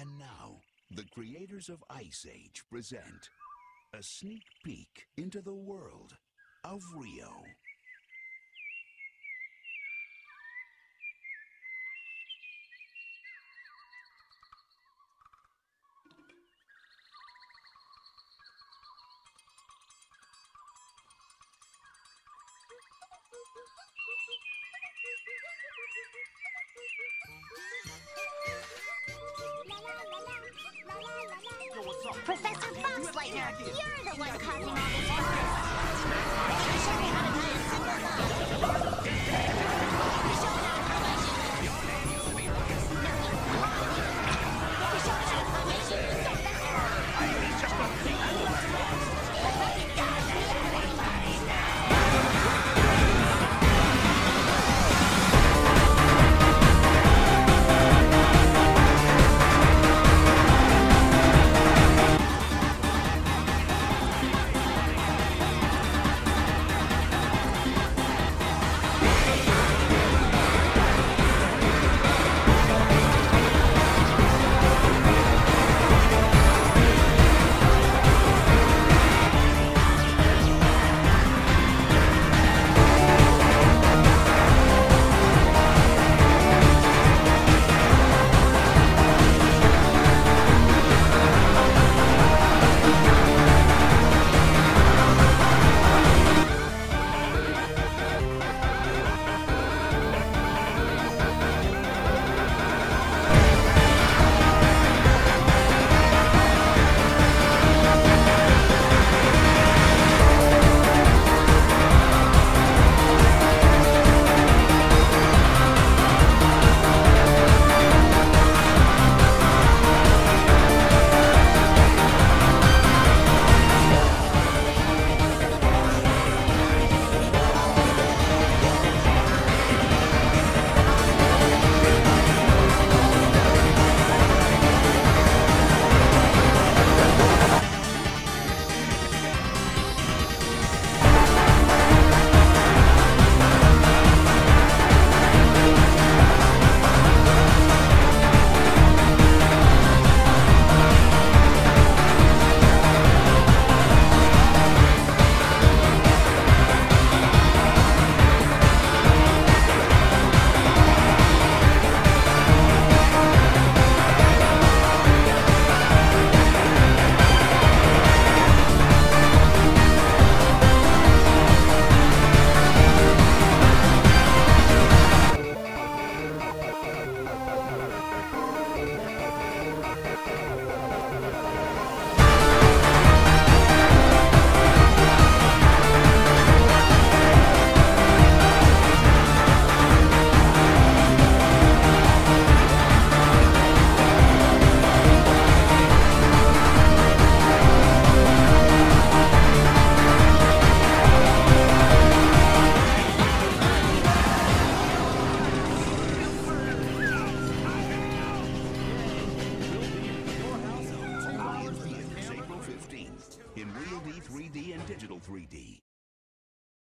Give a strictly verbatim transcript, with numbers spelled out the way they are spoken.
And now, the creators of Ice Age present a sneak peek into the world of Rio. Professor Boxleitner, you're the one causing all this fuss. I can show you how to tie a simple knot. Show how to tie my shoes. No, you show how to tie my shoes. He's just a thief. In Real D three D and Digital three D.